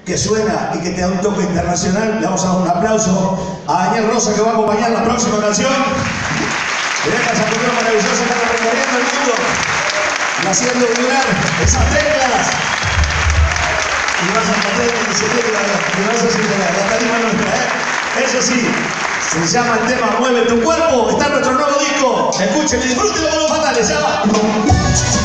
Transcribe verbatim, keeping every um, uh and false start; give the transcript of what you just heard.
que suena y que te da un toque internacional. Le vamos a dar un aplauso a Daniel Rosa, que va a acompañar la próxima canción. Mirá esa cultura maravillosa que está recorriendo el mundo y haciendo vibrar esas teclas. Y vas a poner que se tecla, y vas a decir la tarima nuestra, ¿eh? Eso sí, se llama el tema Mueve tu cuerpo. Está en nuestro nuevo disco. Escuchen y disfruten con los fatales. Se llama